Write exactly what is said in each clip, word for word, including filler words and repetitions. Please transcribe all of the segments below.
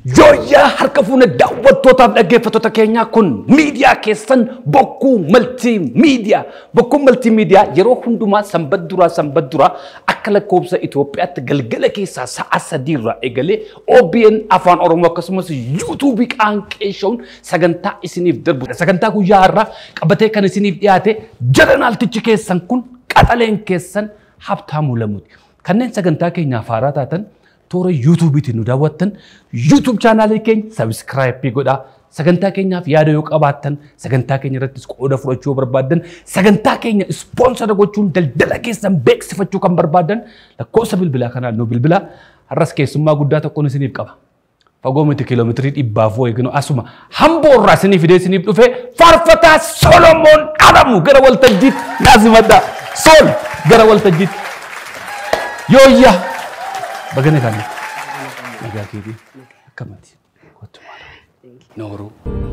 Joya harka fuuna daawwattootaaf dhaggeeffattoota keenyaa kun miidiyaa keessan bokkuu multimedia bokkuu multimedia yeroo hundumaa sanbata duraa sanbata duraa akka lakkoobsa Itoophiyaatti galgala keessaa sa'a sadii irraa eegalee O B N afaan Oromoo akkasumas YouTube qaanqeeshuun sagantaa isiniif darbu sagantaa guyyaa har'aa qabatee kan isiniif dhiyaate jaranaaltichi keessan kun qaxaleen keessan Habtaamuu Lamuuti kanneen sagantaa keenyaaf haaraa taatan Tora YouTube itti nu daawwattan YouTube channel keenya subscribe godhaa sagantaa keenyaaf yaada yoo qabaattan sagantaa keenya irratti qooda fudhachuu barbaadan sagantaa keenya sponsor gochuun daldala keessan beeksifachuu kan barbaadan lakkoofsa bilbilaa kanaan nu bilbilaa har'as keessummaa guddaa tokkoon isiniif qaba fagoo miti kiiloomeetirii dhibbaaf eegnu asuma hamboorraa isiniif fidee isiniif dhufe faarfataa Solomoon Alamuu gara waltajjiitti naasimadha Sol gara waltajjiitti yooyya Bagane kan nagaa keeti akkamati kottumaa nooru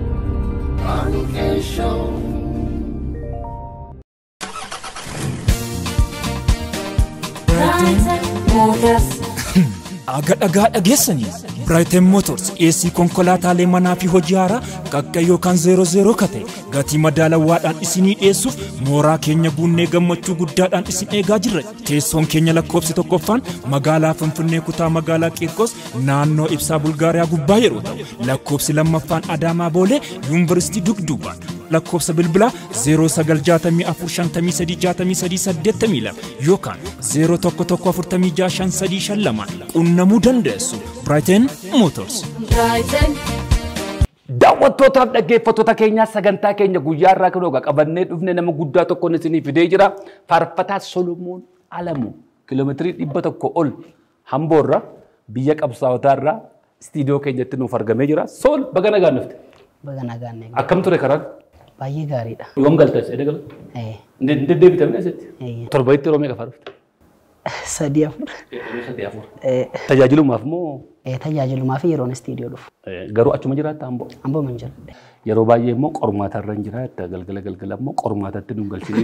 Aga dhagaa dhageessanii Brighton Motors A C konkolaataa manaa fi hojii haaraa qaqqa yookaan zero zero kate gatii madaalawaadhaan isinii dhiyeessuuf mooraa keenya guunnee gammachuu guddaadhaan isin eegaa jirra. Teessoon keenya lakkoofsi tokkoffaan magaalaa Finfinnee kutaa magaalaa Qiirqos naannoo ibsaa Bulgaariyaa gubbaa yeroo ta'u lakkoofsi lammaffaan Adaamaa Boolee Yuunivarsiitii Dugduubaan lakkoofsa bilbilaa zero sagal jaatamii afur shantamii sadii jaatamii sadii saddeettamii lama yookaan zero tokko tokko afurtamii jaha shan sadii shan lama qunnamuu dandeessu. Brighton Motors. Brighton. Daawwattootaaf dhaggeeffattoota keenyaa sagantaa keenya guyyaa irraa kan ogaa qabannee dhufne nama guddaa tokkoon isiniif fidee jira. Faarfataa Solomoon Alamuu kiiloomeetirii dhibba tokko ol Hamboorraa biyya qabsaa'otaa irraa istiidiyoo keenyatti nuuf argamee jira. Sol baga nagaan dhufte. Baga nagaan ne. Akkam ture karaan? Baay'ee gaariidha. Yoom galtas edda galu? Eh. Ndee deebitamne asitti? Torba itti roomee qafaa dhufte? Sadii afur. Sadii afur. Tajaajilumaaf moo? Eh tajaajilumaaf yeroon istiidiyoo dhufu. Garuu achuma jiraata Amboo? Amboo man jira. Yeroo baay'ee immoo qormaata irra hin jiraata galgala galgala immoo qormaatatti nu galchini.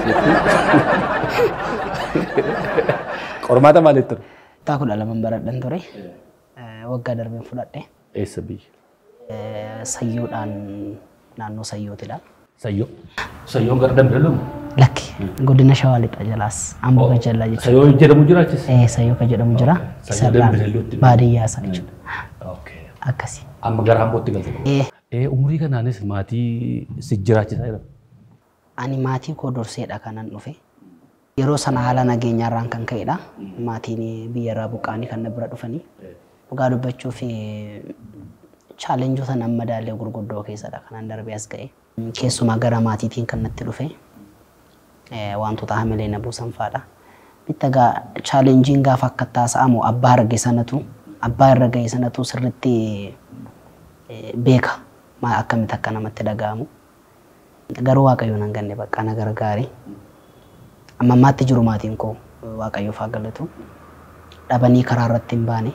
Qormaata maalitti ture? Taa kudha lamaan baradhan ture. Waggaa darbeen fudhadhe. Eessa biyya? Sayyoodhaan naannoo Sayyootidha. Sayyoo? Sayyoon gara Dambidolloo? Lakki godina Shawaa Lixaa jalaas Amboo kan jallaa jechuudha. Sayyoo jedhamu jiraachis? Eh Sayyoo kan jedhamu jira. Sayyoo Dambidolootti. Baadiyyaa isaa jechuudha. Okay. Akkasi. Amma gara Ambootti galte? Eh. Eh umurii kanaanis maatii si jiraachisaa jira? Ani maatii koo dorseedha kanan dhufe. Yeroo sana haala nageenyaarraan kan ka'edha. Maatiin biyyarraa buqqaanii kan na bira dhufanii. Dhugaa dubbachuu fi chaalenjoota nama madaalee gurguddoo keessadha kanan darbee as ga'e. Keessumaa gara maatiitiin kan natti dhufe. Wantoota hamilee na buusan fa'aadha. Bitta gaa chaalenjiin gaafa akka taasa'amu abbaa arge sanatu abbaa irra ga'e sanatu sirriitti beeka maa akkamitti akka namatti dhaga'amu. Garuu Waaqayyoon hin ganne bakka na gargaare. Amma ammaatti jiru maatiin koo Waaqayyoof haa galatu. Dhabanii karaa irratti hin baane.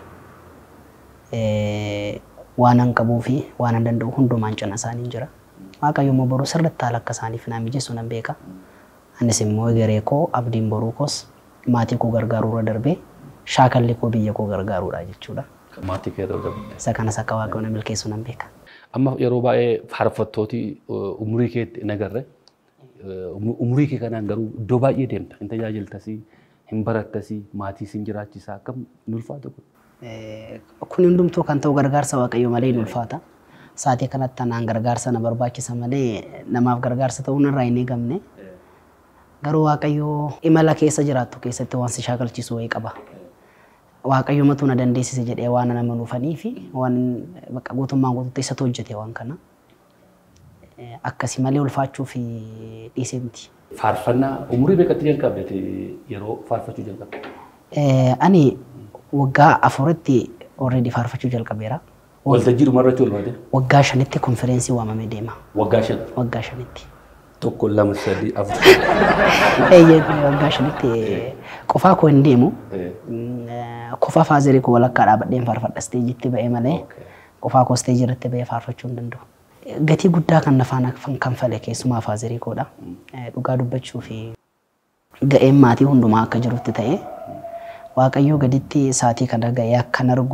Waan an qabuu fi waan an danda'u hundumaan cina isaanii jira. Waaqayyo immoo boruu sirriitti haala akka isaaniif naa mijeessu nan beeka. Anis immoo egeree koo abdiin boruu koos maatii koo gargaaruu irra darbee shaakalli koo biyya koo gargaaruudha jechuudha. Maatii kee irra darbee. Isa kanas akka Waaqayyoon milkeessu nan beeka. Amma yeroo baay'ee faarfattooti umurii keetti hin agarre umurii kee kanaan garuu iddoo baay'ee deemta hin tajaajiltasii hin barattasii maatii sin jiraachisaa akkam ni ulfaata kun? Kun hundumtuu kan ta'u gargaarsa Waaqayyoo malee ni ulfaata. Saatii kanatti anaan gargaarsa na barbaachisa malee namaaf gargaarsa ta'uun irraa hin eegamne. Garuu Waaqayyoo imala keessa jiraattu keessatti waan si shaakalchiisu wayii qaba. Waaqayyo matu na dandeessise jedhee waan nama nuufanii fi waan bakka guutummaan guutuutti isatu hojjete waan kana. Akkasii malee ulfaachuu fi dhiisee miti. Faarfannaa umurii meeqatti jalqabde yeroo faarfachuu jalqabde? Ani waggaa afuritti already faarfachuu jalqabeera. Waltajjii dhumarratti ol baate? Waggaa shanitti konfereensii waamamee deema. Waggaa shan? Waggaa shanitti. Tokko lama sadii afur. Eeyyee waggaa shanitti qofaa koo hin deemu. Qofaa faazerii koo walakkaa dhaabadheen faarfadha isteejitti ba'ee malee qofaa koo isteejii irratti ba'ee faarfachuu hin danda'u. Gatii guddaa kan nafaan kan fale keessumaa faazerii koodha. Dhugaa dubbachuu fi ga'een maatii hundumaa akka jirutti ta'ee Waaqayyo gaditti saatii kana ga'ee akka nargu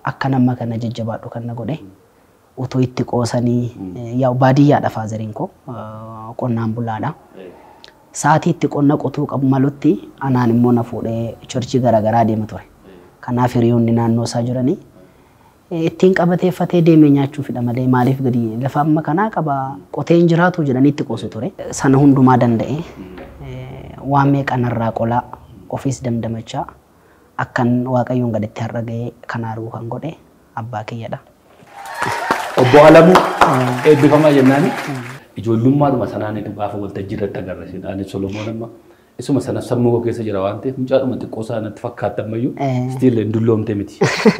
akka nama kana jajjabaadhu kan na godhe utuu itti qoosanii yaa baadiyyaadha faazariin koo qonnaan bulaadha. Sa'aatii itti qonna qotuu qabu malutti anaan immoo na fuudhee chorchii garaagaraa deema ture. Kanaaf hiriyoonni naannoo isaa jiranii ittiin qabateeffatee deemee nyaachuufidha malee maaliif gadi lafa amma kanaa qaba qotee hin jiraatu jedhanii itti qoosu ture. Sana hundumaa danda'e waan meeqanarraa qolaa ofiis damdamachaa akkan waaqayyoon gaditti har'a ga'ee kanaaruu kan godhe abbaa kiyyadha. Obbo Alamuu eebbifamaa jennaani ijoollummaadhuma sanaaniitu gaafa waltajjii irratti agarsiisa. Ani Solomoon amma isuma sana sammuu koo keessa jira waan ta'eef mucaadhuma xiqqoo isaanitti fakkaatan mayyuu stiil dulloomte miti.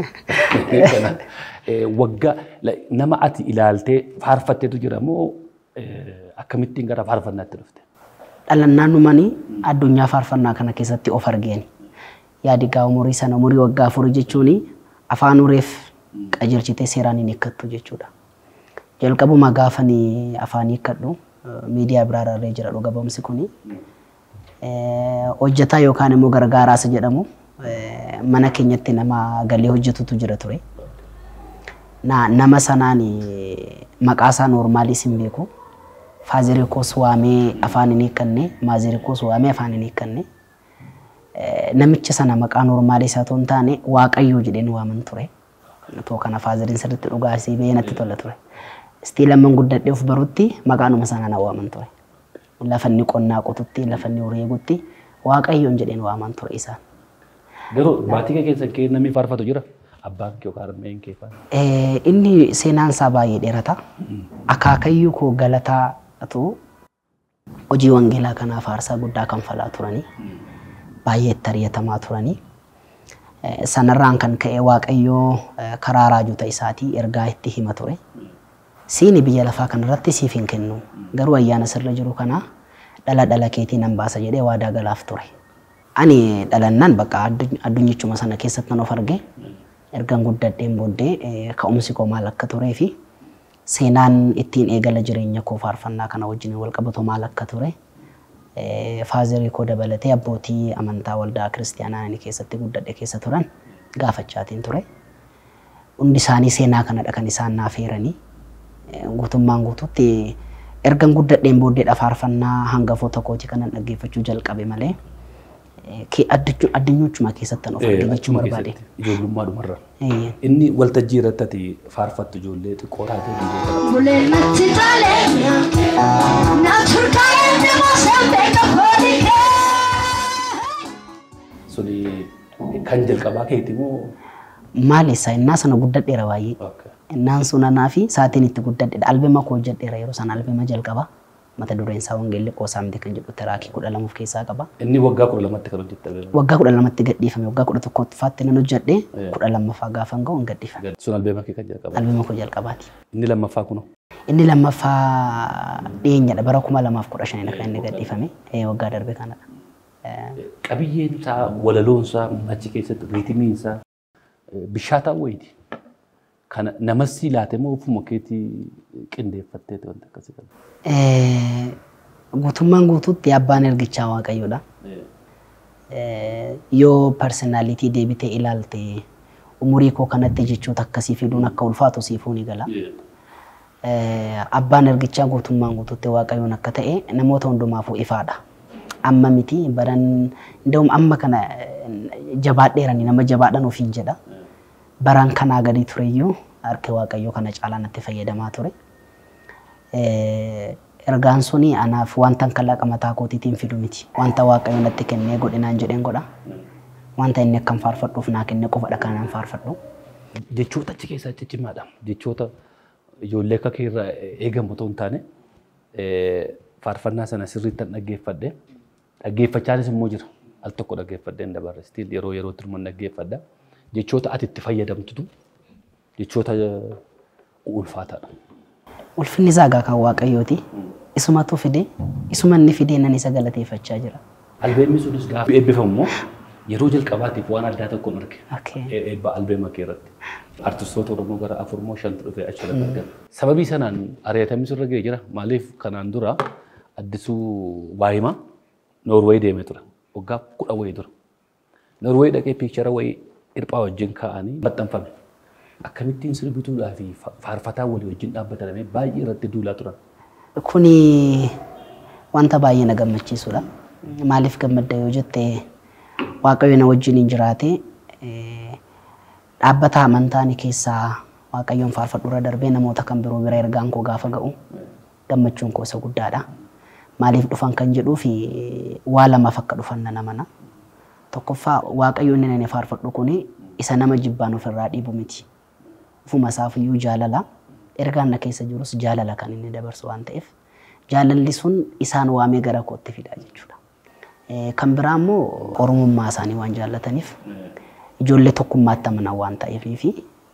Waggaa nama ati ilaaltee faarfatteetu jira moo akkamittiin gara faarfannaatti dhufte? Dhalannaan numanii addunyaa faarfannaa kana keessatti of argeeni. Yaadi gaa umurii sana umurii waggaa afurii jechuun afaan ureef qajeelchitee seeraan hin hiikkattu jechuudha. Jalqabuma gaafanii afaan hiikkadhu miidiyaa biraarree jira dhuga ba'umsi kuni. Hojjetaa yookaan immoo gargaaraas jedhamu mana keenyatti nama galee hojjetutu jira ture. Nama sanaan maqaa isaa noormaaliis hin beeku. Faazirii koos waamee afaan hin hiikkanne, maazirii koos waamee afaan hin hiikkanne. Namicha sana maqaa noormaalii isaa otoo hin taane Waaqayyoo jedheen waaman ture. Too kana faaziriin sirriitti dhugaasii ba'ee natti tola ture. Istii lamman guddadhee of barutti maqaanuma sanaan waaman ture. Lafanni qonnaa qotutti, lafanni horii eegutti Waaqayyoon jedheen waaman ture isaan. Garuu maatii keessa kee namni faarfatu jira? Abbaan kee yookaan harmeen kee faana? Inni seenaan isaa baay'ee dheerata. Akaakayyuu koo galataatu hojii wangeelaa kanaaf aarsaa guddaa kan falaa turanii. Baay'ee itti ari'atamaa turanii. Sanarraan kan ka'e Waaqayyoo karaa raajota isaatii ergaa itti hima ture. Siini biyya lafaa kanarratti siif hin kennu. Garuu ayyaana sirra jiru kana dhala dhala keetii nan baasa jedhee waadaa galaaf ture. Ani dhalannaan bakka addunyichuma sana keessatti kan of arge ergan guddadheen booddee ka'umsi koo maal akka turee fi seenaan ittiin eegala jireenya koo faarfannaa kana wajjin wal qabatu maal akka ture. Faazirii koo dabalatee abbootii amantaa waldaa kiristaanaa inni keessatti guddadhe keessa turan gaafachaatiin ture. Hundi isaanii seenaa kanadha kan isaan naaf eeranii. Guutummaan guutuutti ergan guddadheen booddeedha faarfannaa hangafoota kooti kanan dhaggeeffachuu jalqabe malee addunyochuma keessatti of arge jechuu barbaade. Ijoollummaadhumarra. Inni waltajjii irratti ati faarfattu ijoollee xiqqoo taatee biyyoota. Mul'inatti taaleenya naaf turkaa'ee nama sammee tokkoon Suni kan jalqabaa keeti moo? Maali isaa innaa sana guddadheera baay'ee. Innaan sunanaa fi saatiin itti guddadheedha. Albeema koo hojjedheera yeroo sana albeema jalqabaa. Mata dureen isaa wangeelli qoosaa miti kan jedhu tiraakii kudha lama of keessaa qaba. Inni waggaa kudha lamatti kan hojjette. Waggaa kudha lamatti gadhiifame. Waggaa kudha tokkoffaatti nan hojjedhe kudha lammaffaa gaafa ga'u hin gadhiifame. Sun albeema kee kan jalqabaati. Albeema koo jalqabaati. Inni lammaffaa kunoo? Inni lammaffaa dhiyeenyadha bara kuma lamaaf kudha shanidha kan inni gadhiifame. Waggaa darbe kanadha. Qabiyyeen isaa walaloon isaa achi keessatti riitimiin isaa bishaataa wayiiti. Kana namatti laate moo ofuma keetii qindeeffattee wanta akkasii kana? Guutummaan guutuutti abbaan ergichaa Waaqayyoodha. Yoo personalitii deebitee ilaalte umurii koo kanatti jechoota akkasii fiduun akka ulfaatu siifuu ni gala. Abbaan ergichaa guutummaan guutuutti Waaqayyoon akka ta'e namoota hundumaafuu ifaadha. Amma miti baran ndawum amma kana jabaadheerani nama jabaadhan ofiin jedha. Baran kanaa gadi tureyyuu harka Waaqayyoo kana caalaa natti fayyadamaa ture. Ergaan suni anaaf wanta kalaqa mataa kootiitiin fidu miti. Wanta Waaqayyo natti kennee godhinaan jedheen godha. Wanta inni akkam faarfadhuuf naa kenne qofadha kanaan faarfadhu. Jechoota achi keessaa ciccimaadha. Jechoota ijoollee akka kee irraa eegamu otoo hin taane faarfannaa sana sirriitti dhaggeeffadhe. Dhaggeeffachaanis immoo jira. Al tokko dhaggeeffadheen dabarre. Stiil yeroo yerootti immoo dhaggeeffadha. Jechoota ati itti fayyadamtutu jechoota ulfaataadha. Ulfinni isaa gaa kan Waaqayyooti. Isumatu fide, isuma inni fide nan isa galateeffachaa jira. Albeemni sunis gaafa eebbifamu immoo yeroo jalqabaatiif waan addaa tokkoon arge. Eebba albeema kee irratti. Artistoota Oromoo gara afur moo shantu dhufee achirratti argama. Sababii sanaan ari'atamni sirra ga'ee jira. Maaliif kanaan dura addisuu waayimaa Noorweey deemee ture. Waggaa kudha wayii dura. Noorweey dhaqee piikchara wayii hirphaa wajjin kaa'anii maxxanfame. akkamittiin sirbituudhaa fi faarfataa walii wajjin dhaabbatanii baay'ee irratti duulaa turan. Kuni wanta baay'ee na gammachiisudha. Maaliif gammadda yoo jette Waaqayyo na wajjin hin jiraate dhaabbata amantaani keessaa Waaqayyoon faarfadhuura darbee namoota kan biroo bira ergaan koo gaafa ga'u gammachuun koo isa guddaadha. Maaliif dhufan kan jedhuu fi waa lamaaf akka dhufan na namana. Tokkoffaa Waaqayyoon inni faarfadhu kuni isa nama jibbaan ofirraa dhiibu miti. Ufuma isaafiyyuu jaalala. Ergaan na keessa jirus jaalala kan inni dabarsu waan ta'eef jaalalli sun isaan waamee gara kootti fidaa jechuudha. Kan biraa immoo oromummaa isaanii waan jaallataniif ijoollee tokkummaatti amanan waan ta'eef fi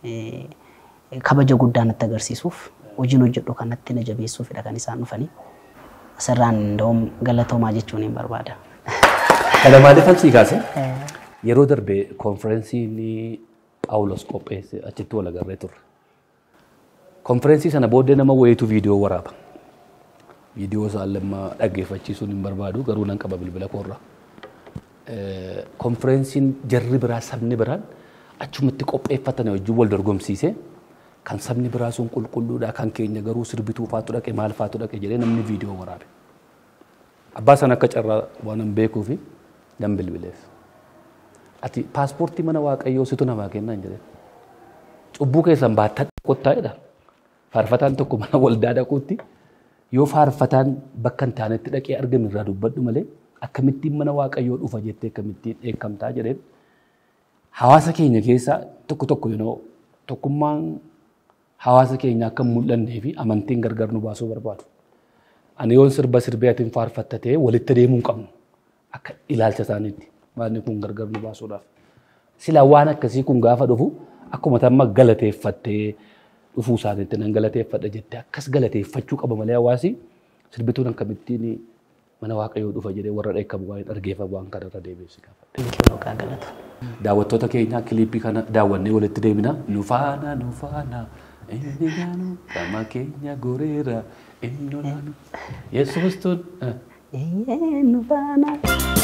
kabaja guddaa natti agarsiisuuf hojiin hojjedhu kanatti na jabeessuufidha kan isaan dhufanii. Asirraan ndawum galatoomaa jechuun hin barbaada. Kana maaliifan sii kaase? Yeroo darbe konferensiin Phaawulos qopheesse achitti wal agarree turre. Konferensii sana booddee nama wayiitu viidiyoo waraaba. Viidiyoo isaa lamma dhaggeeffachiisuun hin barbaadu garuu nan qaba bilbila koorraa. Konferensiin jarri biraa sabni biraan achumatti qopheeffatan wajjin wal dorgomsiise kan sabni biraa sun qulqulluudha kan keenya garuu sirbituu faatu dhaqe maal faatu dhaqe jedhee namni viidiyoo waraabe. Abbaa sana akka carraa waan hin beekuu fi nan bilbileef. Ati paaspoortii mana Waaqayyoo situ namaa kennaa hin jedheen. Cubbuu keessan baattaa qottaa'edha. Faarfataan tokko mana waldaa dhaquutti yoo faarfataan bakka hin taanetti dhaqee argame irraa dubbadhu malee akkamittiin mana Waaqayyoo dhufa jettee akkamittiin eekamtaa jedheen. Hawaasa keenya keessa tokko tokko yoo tokkummaan hawaasa keenya akka mul'annee fi amantiin gargar nu baasuu barbaadu. Ani yoon sirba sirbee atiin faarfattatee walitti deemuu hin qabnu akka ilaalcha isaaniitti waan kun gargar nu baasuudhaaf. Sila waan akkasii kun gaafa dhufu akkuma tamma galateeffattee dhufuu isaaniitti nan galateeffadha jettee akkas galateeffachuu qaba malee hawaasi sirbituun akkamittiin mana Waaqayyoo dhufa jedhee warra dheekkamu waan argeeffa waan kana irra deebi'ee gaafadhe. Daawwattoota keenya kiliippii kana daawwannee walitti deebina. Nu faana nu faana inni gaanu qama keenya goreera inni olaanu Yesuus tun nu faana.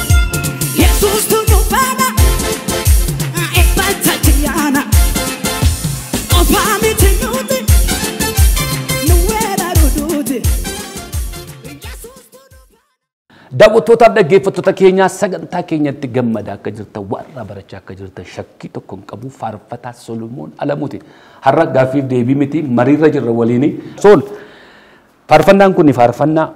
Yesuus tun nu faana eebbata kiyyaana ofaami tinuuti nu weera ruduuti. Daawwattootaaf dhaggeeffattoota keenyaa sagantaa keenyatti gammada akka jirtan warra barachaa akka jirtan shakkii tokko hin qabu faarfataa Solomoon Alamuuti. Har'a gaaffiif deebii miti mariirra jirra waliini. Sol faarfannaan kun faarfannaa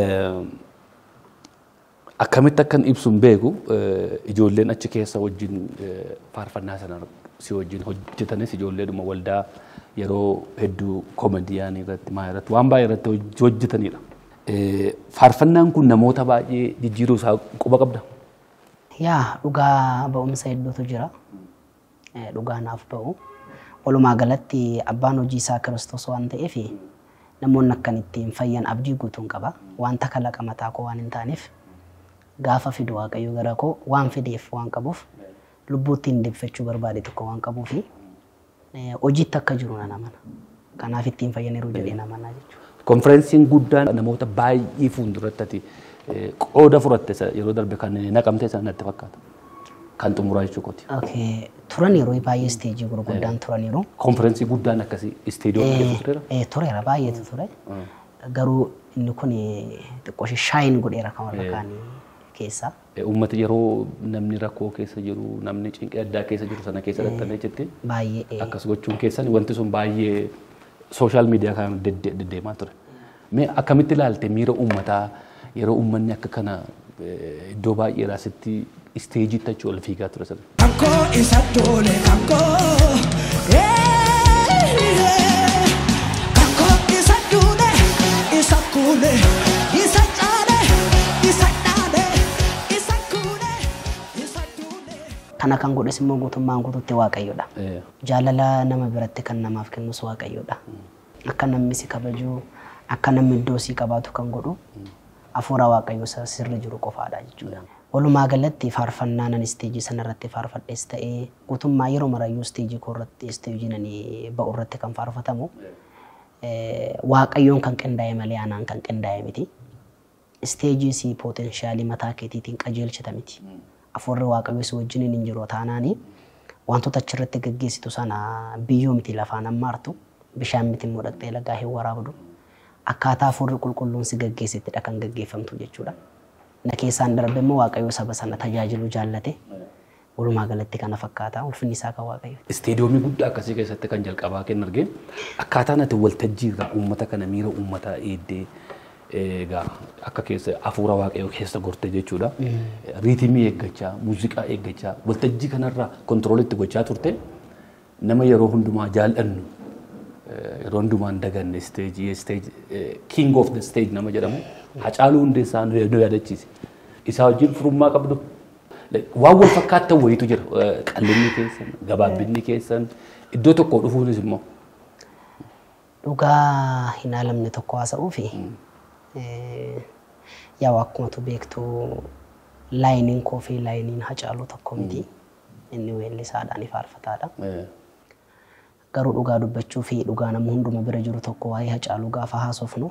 akkamitti akkan ibsu hin beeku ijoolleen achi keessa wajjin faarfannaa sana si wajjin hojjetanis ijoolleedhuma waldaa yeroo hedduu koomediyaan irratti maa irratti waan baay'ee irratti hojjetanidha. Faarfannaan kun namoota baay'ee jijjiiruu isaa quba qabda. Yaa dhugaa ba'umsa hedduutu jira. Dhugaa naaf ba'u. Walumaa galatti abbaan hojii isaa Kiristoos waan ta'eef namoonni akkan ittiin fayyan abdii guutuun qaba. Wanta kalaqa mataa koo waan hin taaneef gaafa fidu Waaqayyo gara koo waan fideef waan qabuuf lubbuutti hin deeffachuu barbaade tokko waan qabuuf hojiitti akka jiru nan amana. Kanaaf ittiin fayyaniiru jedhee namana jechuudha. Konferensiin guddaan namoota baay'ee fuulduratti qooda fudhatte yeroo darbe kan naqamte sana natti fakkaata. Kan xumuraa jechuudha. Okay, turan yeroo baay'ee isteejii gurguddaan turan yeroo. Konferensii guddaan akkasii isteediyoo keessa tureera. Eh, tureera baay'eetu ture. Garuu inni kun xiqqoo shaayin godheera kan warra kaanii keessa. Uummata yeroo namni rakkoo keessa jiru, namni cinqee addaa keessa jiru sana keessa dhattanii jettee. Baay'ee. Akkas gochuun keessan wanti sun baay'ee social media kan deddeemaa ture. Mee akkamitti ilaalte miira uummataa yeroo uummanni akka kana iddoo baay'eedhaa sitti isteejiitti achi ol fiigaa ture sana. Ankoo isa doole ankoo ankoo isa duule isa kuule isa caale isa dhaale isa kuule isa duule. Kana kan godhes immoo guutummaan guutuutti Waaqayyoodha. Jaalala nama biratti kan namaaf kennus Waaqayyoodha. Akka namni si kabaju akka namni iddoo si qabaatu kan godhu hafuura Waaqayyoo sirri jiru qofaadha jechuudha. Walumaa galatti faarfannaa nan isteejii sanarratti faarfadhees ta'ee guutummaa yeroo marayyuu isteejii koorratti isteejii nani ba'u irratti kan faarfatamu Waaqayyoon kan qindaa'e malee anaan kan qindaa'e miti. Isteejii si poteenshaalii mataa keetiitiin qajeelchita miti. Hafuurri Waaqayyoo si wajjin hin jiru taanaani wantoota achirratti gaggeessitu sana biyyoo miti lafaan ammaartu bishaan miti immoo dhaqxee lagaa hin waraabdu akkaataa hafuurri qulqulluun si gaggeessittidha kan gaggeeffamtu jechuudha. Na keessaan darbe immoo Waaqayyo saba sana tajaajilu jaallate walumaa galatti kana fakkaata ulfinni isaa kan Waaqayyo. Isteediyoomii guddaa akkasii keessatti kan jalqabaa kenna argeen akkaataan ati waltajjii irraa uummata kana miira uummataa eeddee egaa akka keessa hafuura Waaqayyoo keessa gorte jechuudha. Riitimii eeggachaa, muuziqaa eeggachaa, waltajjii kanarraa kontiroolitti gochaa turte nama yeroo hundumaa jaallannu yeroo hundumaan daganne stage stage king of the stage nama jedhamu Hacaaluu Hundeessaa nu yaadachiise. Isaa wajjin firummaa qabdu. Waan wal fakkaatan wayitu jira. Qallinni keessan, gabaabbinni keessan iddoo tokko dhufuunis immoo. Dhugaa hin alamne tokko haasa'uu fi yaa akkuma tu beektu laayiniin koo fi laayiniin Hacaaluu tokko miti. Inni weellisaadhaan ifaarfataadha. Garuu dhugaa dubbachuu fi dhugaa nama hunduma bira jiru tokko waa'ee Hacaaluu gaafa haasofnu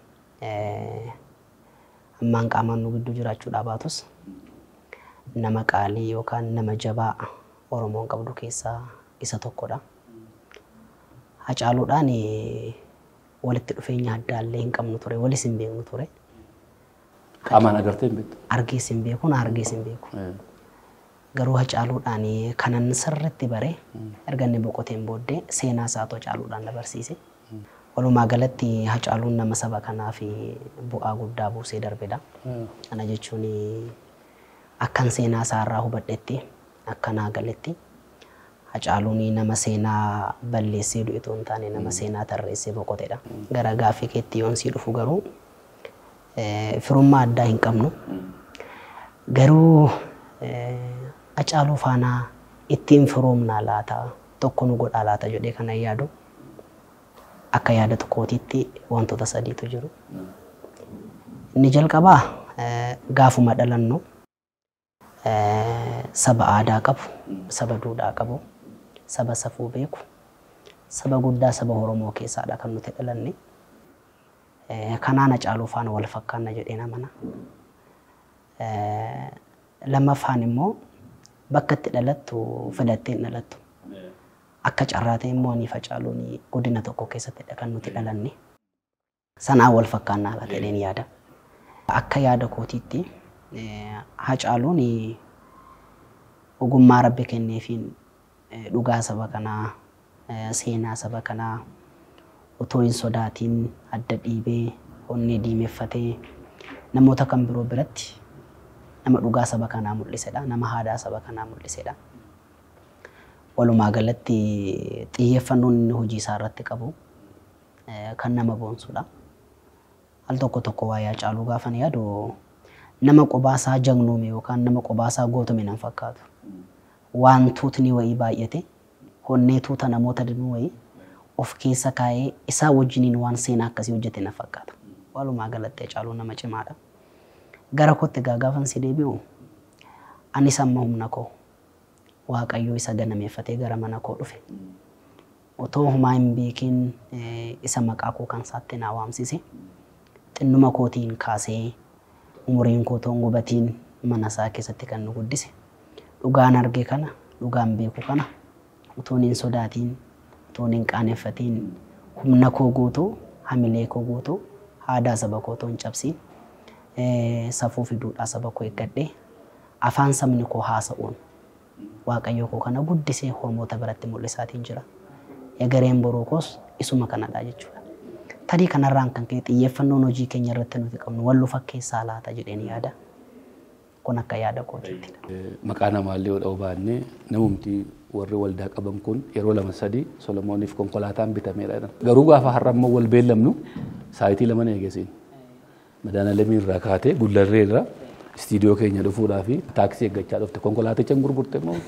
ammaan qaamaan nu gidduu jiraachuudhaa baatus nama qaalii yookaan nama jabaa Oromoon qabdu keessaa isa tokkodha. Hacaaluudhaan walitti dhufeenya addaallee hin qabnu ture, walis hin beeknu ture. Qaamaan agartee hin beektu? Argees hin beeku, na argees hin beeku. Garuu Hacaaluudhaan kanan sirriitti bare erga inni boqoteen booddee seenaa isaa Hacaaluudhaan na barsiise. Walumaa galatti Hacaaluun nama saba kanaaf bu'aa guddaa buusee darbedha. Kana jechuun akkan seenaa isaa irraa hubadhetti akkanaa galetti Hacaaluun nama seenaa balleessee du'e osoo hin taane nama seenaa tarreessee boqotedha. Gara gaaffii keetti yoon sii dhufu garuu firummaa addaa hin qabnu. Garuu Hacaaluu faana ittiin firoomnaa laata tokko nu godhaa laata jedhee kana yaadu akka yaada tokkootitti wantoota sadiitu jiru. Inni jalqabaa gaafuma dhalannu saba aadaa qabu, saba duudhaa qabu, saba safuu beeku, saba guddaa saba Oromoo keessaadha kan nuti dhalanne. Kanaan Hacaaluu faana wal fakkaanna jedhee namana. Lammaffaan immoo bakka itti dhalattu filattee hin dhalattu. Akka carraatee immoo ani Hacaaluun godina tokko keessatti kan nuti dhalanne. Sanaan wal fakkaannaa laata jedheen yaada. Akka yaada kootiitti Hacaaluun ogummaa Rabbi kenneefiin dhugaa saba kanaa, seenaa saba kanaa otoo hin sodaatiin adda dhiibee onnee diimeffatee namoota kan biroo biratti nama dhugaa saba kanaa mul'isedha, nama aadaa saba kanaa mul'isedha. Walumaa galatti xiyyeeffannoon inni hojii isaa irratti qabu kan nama boonsudha. Al tokko tokko waa'ee Hacaaluu gaafan yaadu nama qobaasaa jagnuume yookaan nama qobaasaa gootume nan fakkaatu. Waan tuutni wayii baay'ate honnee tuuta namoota danuu wayii of keessa kaa'ee isaa wajjiniin waan seenaa akkasii hojjete na fakkaata. Walumaa galatti Hacaaluun nama cimaadha. Gara kootti gaagaafan si deebi'u ani samma humna koo Waaqayyo isa ganameeffatee gara mana koo dhufe. Otoo humaa hin beekin isa maqaa koo kan isaatti naa waamsise xinnuma kootiin kaasee umuriin koo toon gubatiin mana isaa keessatti kan nu guddise. Dhugaan arge kana, dhugaan beeku kana utuun hin sodaatiin, utuun hin qaaneffatiin humna koo guutuu, hamilee koo guutuu, aadaa saba koo toon cabsiin safuu fi duudhaa saba koo eeggadhee afaan sabni koo haasa'uun Waaqayyo koo kana guddisee Oromoota biratti mul'isaatiin jira. Egereen boruu koos isuma kanadha jechuudha. Tarii kanarraan kan ka'e xiyyeeffannoon hojii keenya irratti nuti qabnu wal fakkeessaa laata jedheen yaada. Kun akka yaada kootiitti. Maqaa namaallee yoo dha'u baannee namumti warri waldaa qaban kun yeroo lama sadii Solomooniif konkolaataan bitameedha. Garuu gaafa har'ammoo wal beellamnu saayitii lama eegesiin. Madaanaalamii irraa kaatee gullarree irraa istiidiyoo keenya dhufuudhaa fi taaksii eeggachaa dhufte konkolaaticha hin gurgurte moo?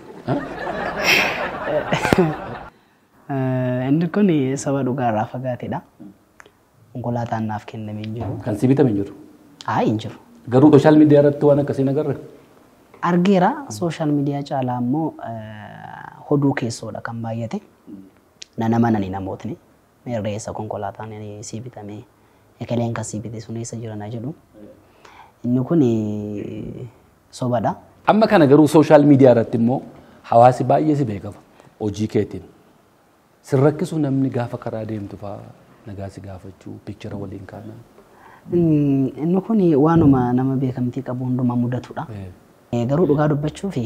Inni kun saba dhugaarraa fagaatedha. Konkolaataan naaf kennamee hin jiru. Kan si bitame hin jiru? Haa hin jiru. Garuu sooshaal miidiyaa irratti waan akkasii agarre? Argeera sooshaal miidiyaa caalaa immoo hoduu keessoodha kan baay'ate. Nana manani namootni reessa konkolaataan si bitamee ekeleen kan si bite sun eessa jirana jedhu. Inni kun sobadha. Amma kana garuu sooshaal miidiyaa irratti immoo Hawaasi baay'ee si beekama hojii keetiin. Sirrakkisu namni gaafa karaa deemtu fa'aa nagaa si gaafachuu piikchara waliin kaana. Inni kun waanuma nama beekamtii qabu hundumaa mudatudha. Garuu dhugaa dubbachuu fi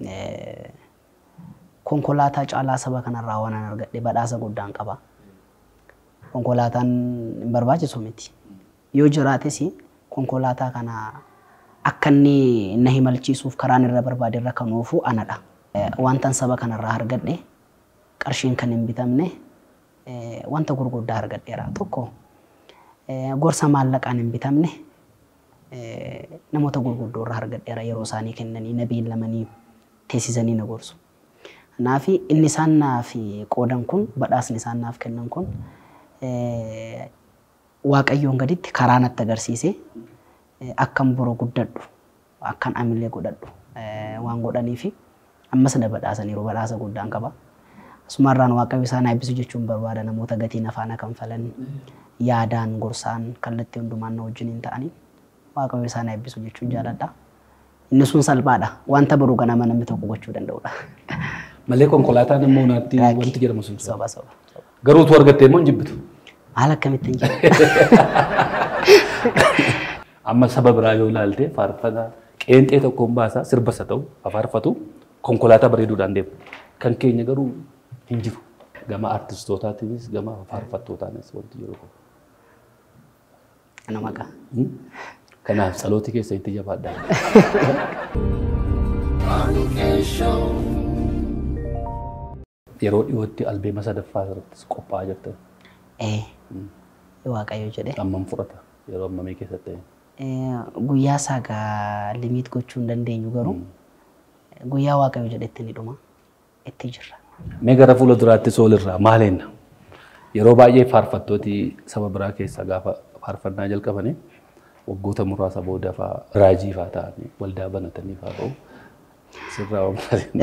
konkolaataa caalaa saba kanarraa waan argadhe badhaasa guddaan qaba. Konkolaataan hin barbaachisu miti. Yoo jiraates konkolaataa kana akka inni na himalchiisuuf karaan irra barbaade irra kanuufu anadha. Wantan saba kanarraa argadhe qarshiin kan hin bitamne wanta gurguddaa argadheera. Tokko gorsa maallaqaan hin bitamne namoota gurguddoo irraa argadheera yeroo isaanii kennanii na beellamanii teessisanii na gorsu. Kanaaf inni isaan naaf qoodan kun badhaasni isaan naaf kennan kun Waaqayyoon gaditti karaa natti agarsiise akkan boroo guddadhu akkan amillee godhadhu waan godhaniif ammas na badhaasaniiru badhaasa guddaan qaba. Sumarraan Waaqayyo isaan eebbisu jechuun barbaada namoota gatiin afaana kan falan yaadaan gorsaan kallattii hundumaan na wajjin hin ta'anii Waaqayyo isaan eebbisu jechuun jaaladha. Inni sun salphaadha wanta baruu ganama namni tokko gochuu danda'udha. Malee konkolaataan immoo naatti wanti jedhamu sun soba soba. Garuu tu argattee immoo hin jibbitu. Haala akkamittiin jiru. Amma saba biraa yoo ilaalte faarfata qeenxee tokkoon baasaa sirba isa ta'u faarfatu konkolaataa bareeduudhaan deemu. Kan keenya garuu hin jiru. Gama artistootaatiinis gama faarfattootaanis wanti jiru. Ana maqaa. Kanaaf salooti keessa itti jabaadha. Yeroo dhiyootti albeema sadaffaa irratti qophaa'aa jirtan. Eh. Waaqayyo jedhe. Ammam fudhata yeroo ammamii keessatti. Guyyaa saagaa limiit gochuu hin dandeenyu garuu guyyaa Waaqayyo jedhetti ni dhuma itti jirra. Mee gara fuula duraatti soolirraa maaleenna? Yeroo baay'ee faarfattooti saba biraa keessaa gaafa faarfannaa jalqabanii waggoota muraasa booda fa'aa raajii fa'aa ta'anii waldaa banatanii fa'aa ta'u sirraa oomishan.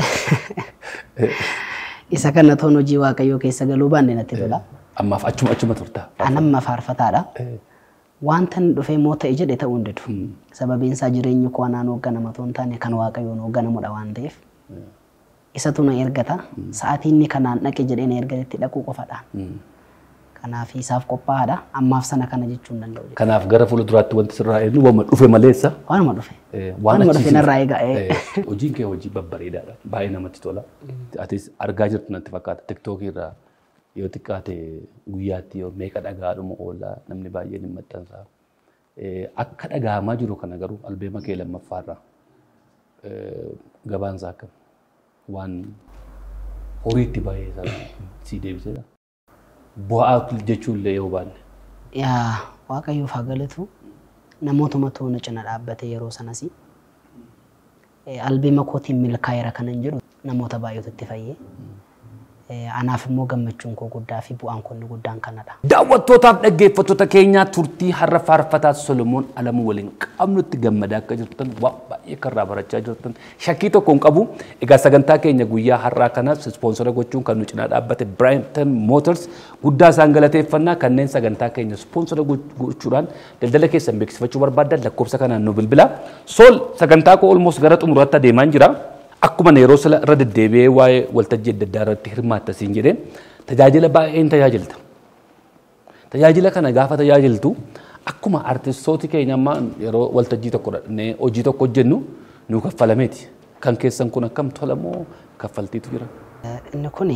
Isa kana toon hojii Waaqayyoo keessa galuu baanne natti tola. Ammaaf achuma achuma turta. Anamma faarfataadha. Wanta dhufee moo ta'e jedhe ta'uu hin didu. Sababiin isaa jireenyi koo anaan hoogganama toon taane kan Waaqayyoon hoogganamudha waan ta'eef. Isatu na ergata. Sa'aatii inni kanaan dhaqe jedhee na ergatetti dhaquu qofadha. Kanaaf isaaf qophaa'aadha. Ammaaf sana kana jechuun danda'u. Kanaaf gara fuula duraatti wanti sirraa eenyu waan dhufe maleessa. Waanuma dhufe. Waanuma dhufe narraa egaa. Hojiin kee hojii babbareedaadha. Baay'ee namatti tola. Atis argaa jirtu natti fakkaata tiktookii irraa yoo xiqqaate guyyaatti yoo meeqa dhagaadhuma oollaa namni baay'een hin maxxansaa. Akka dhagaamaa jiru kana garuu albeema kee lammaffaarraa gabaan isaa akkam waan horiitti baay'ee isaa sii deebisedha. Bu'aa jechuullee yoo baanne. Yaa Waaqayyoof haa galatu namootuma toona cina dhaabbate yeroo sanas albeema kootiin milkaa'eera kanan jedhu namoota baay'eetu itti fayyee. Anaaf immoo gammachuun koo guddaa fi bu'aan koo inni guddaan kanadha. Daawwattootaaf dhaggeeffattoota keenyaa turtii har'a faarfataa Solomoon Alamuu waliin qabnutti gammadaa akka jirtan waan baay'ee karraa barachaa jirtan shakkii tokko hin qabu. Egaa sagantaa keenya guyyaa har'aa kanas ispoonsora gochuun kan nu cinaa dhaabbate Brighton Motors guddaa isaan galateeffannaa kanneen sagantaa keenya ispoonsora gochuudhaan daldala keessan beeksifachuu barbaadan lakkoofsa kanaan nu bilbilaa. Sol sagantaa koo olmoos gara xumuraatti adeemaa jira. Akkuma yeroo sila irra deddeebi'ee waa'ee waltajjii adda addaa irratti hirmaatta siin jedheen tajaajila baay'een tajaajilta. Tajaajila kana gaafa tajaajiltu akkuma artistooti keenya amma yeroo waltajjii tokko dhaqnee hojii tokko hojjennu nu kaffalameeti. Kan keessan kun akkam tolamoo kaffaltiitu jira? Inni kun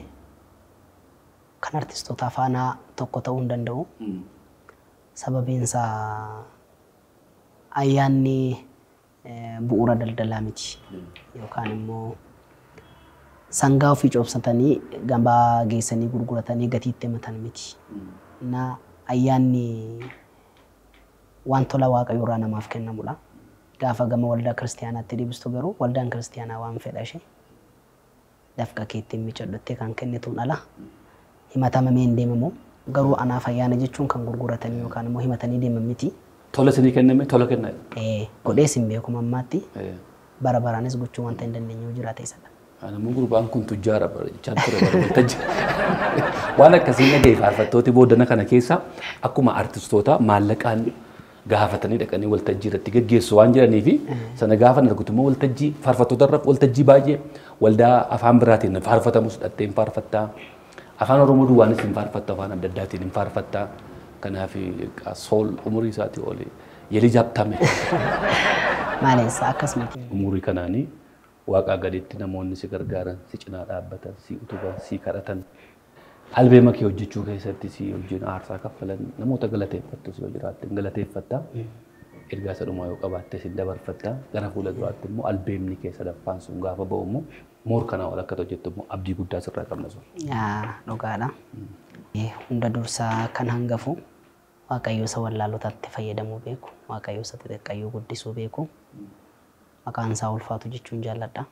kan artistoota faana tokko ta'uu hin danda'u. Sababiin isaa ayyaanni bu'uura daldalaa miti yookaan immoo sangaa ofii coobsatanii gabaa geessanii gurguratanii gatiitti himatan miti. Na ayyaanni waan tola Waaqayyoo irraa namaaf kennamudha. Gaafa gama waldaa kiristaanaatti deebistu garuu waldaan kiristaanaa waan fedha ishee dafqa keetti miicadhattee kan kennituun ala himatamamee hin deemamu. Garuu anaaf ayyaana jechuun kan gurguratanii yookaan immoo himatanii deeman miti. Tola sinii kenname tola kennaa. Eh, godhee sin beekuma ammaatti. Bara baraanis gochuu wanta hin dandeenye jiraate isadha. Ana mun gurbaan kun tujjaara barachaa ture barbaadde. Waan akkasii nagee faarfattooti boodana kana keessa akkuma artistoota maallaqaan gaafatanii dhaqanii waltajjii irratti gaggeessu waan jiranii fi sana gaafa nargutu immoo waltajjii faarfattoota irratti waltajjii baay'ee waldaa afaan biraatiin faarfatamus dhattee hin faarfattaa afaan oromoo duwwaanis hin faarfattaa afaan adda addaatiin hin faarfattaa kanaaf sool umurii isaatii oole yeli jaabtame Maalessa akkasumatti. umurii kanaanii waaqaa gaditti namoonni si gargaaran si cinaa dhaabbatan si utuban si kadhatan albeema kee hojjechuu keessatti si wajjin aarsaa kaffalan namoota galateeffattu si hojjiraatti galateeffatta ergaa sadhumaa yoo qabaatte si dabarfatta gara fuula duraatti immoo albeemni kee sadaffaan sun gaafa ba'u immoo moor kanaa wal akka hojjettu immoo abdii guddaa sirraa qabna sun. Yaa dhugaadha. Hunda dursaa kan hangafu waaqayyo isa wallaalotatti fayyadamuu beeku waaqayyo isa xixiqqayyoo guddisuu beeku maqaan isaa ulfaatu jechuun jaalladha.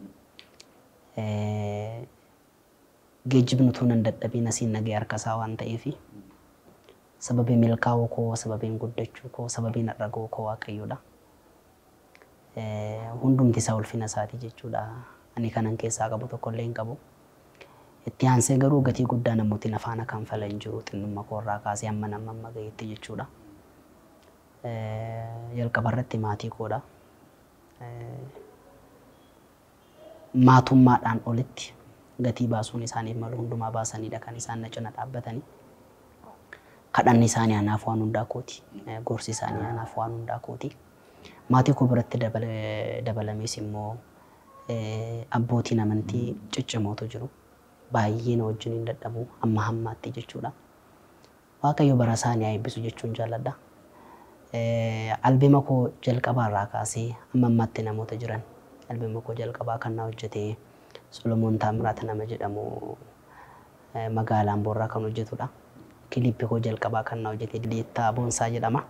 Geejjibni utuu nan dadhabin asiin nagee harka isaa waan ta'eef sababii milkaa'uu koo sababiin guddachuu koo sababiin arragoo koo waaqayyoodha. Hundumti isaa ulfina isaati jechuudha. Ani kanan keessaa qabu tokkollee hin qabu. Itti aansee garuu gatii guddaa namootni afaan kan falan jiru xinnummaa koorraa kaasee amma nama amma gaheetti jechuudha. Jalqaba irratti maatii koodha. Maatummaadhaan olitti gatii baasuun isaaniif malu hundumaa baasanidha kan isaan na cina dhaabbatanii. Kadhanni isaanii anaaf waan hundaa kooti. Gorsi isaanii anaaf waan hundaa kooti. Maatii koo biratti dabalamees immoo abbootiin amantii ciccimootu jiru. Baay'ee na wajjin hin dadhabu amma hammaatti jechuudha. Waaqayyo bara isaanii haa eebbisu jechuun jaalladha. Albeema koo jalqabaa irraa kaasee amma ammaatti namoota jiran albeema koo jalqabaa kan na hojjetee Solomoon Taamiraat nama jedhamu magaalaa Amboorraa kan hojjetudha. Kilippii koo jalqabaa kan na hojjetee Leettaa Boonsaa jedhama.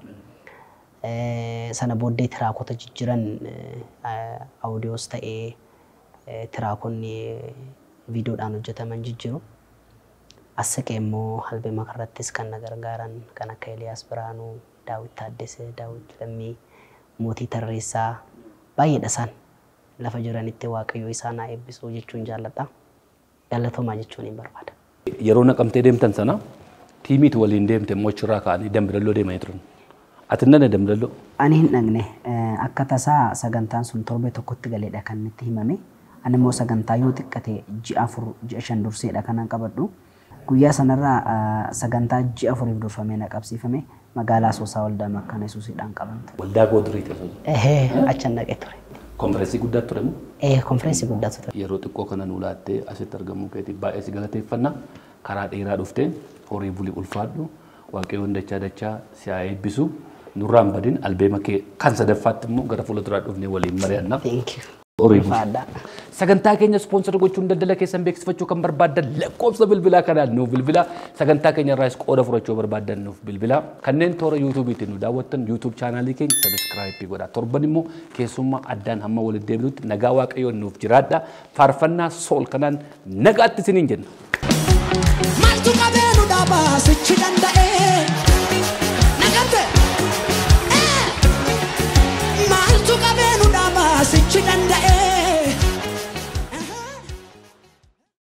Sana booddee tiraakota jijjiiran audiyoos ta'ee tiraakonni viidiyoodhaan hojjetaman jijjiiru. Asaqee immoo albeema kanarrattis kan na gargaaran kan akka Eliyaas Biraanuu, Daawit Taaddesee, Daawit Lammii, Mootii Tarreessaa baay'eedha isaan. Lafa jiranitti waaqayyo isaan haa eebbisu jechuun jaalladha. Jaallatoomaa jechuun hin barbaada. Yeroo naqamtee deemtan sana tiimiitu waliin deemte immoo achirraa ka'anii Dambidalloo deemanii turan. Ati hin dhaqne Dambidalloo? Ani hin dhaqne akka tasaa sagantaan sun torbee tokkotti galeedha kan itti himame. Ani immoo sagantaa yoo xiqqate ji'a afur ji'a shan durseedha kanan qabadhu. Guyyaa sanarraa sagantaa ji'a afuriif durfamee na qabsiifame magaalaa Asoosaa waldaa Makkaana Yesuusiidhaan qabamte. Waldaa Goodirii ta'e. Ehee achan dhaqee ture. Konferensii guddaa ture moo? Eh konferensii guddaa ture. Yeroo xiqqoo kana nu laattee asitti argamuu keetiif baay'ee si galateeffanna. Karaa dheeraa dhuftee horii bulii ulfaadhu waaqayyoon dachaa dachaa si haa eebbisu. Nurraan badin albeema kee kan sadaffaatti immoo gara fuula duraa dhufnee waliin mari'anna. Thank you. Ulfaadha. Sagantaa keenya sponsor gochuun daldala keessan beeksifachuu kan barbaadan lakkoofsa bilbilaa kanaan nuuf bilbilaa. Sagantaa keenya irraas qooda fudhachuu barbaadan nuuf bilbilaa. Kanneen toora yuutuubiitiin nu daawwattan yuutuub chaanaalii keenya sabiskiraayipii godhaa. Torban immoo keessummaa addaan hamma walitti deebinutti nagaa waaqayyoon nuuf jiraadha. Faarfannaa sool kanaan nagaatti isiniin jenna. Maaltu qabeenu dhaabaa sichi danda'ee nagatte maaltu qabeenu dhaabaa sichi danda'ee.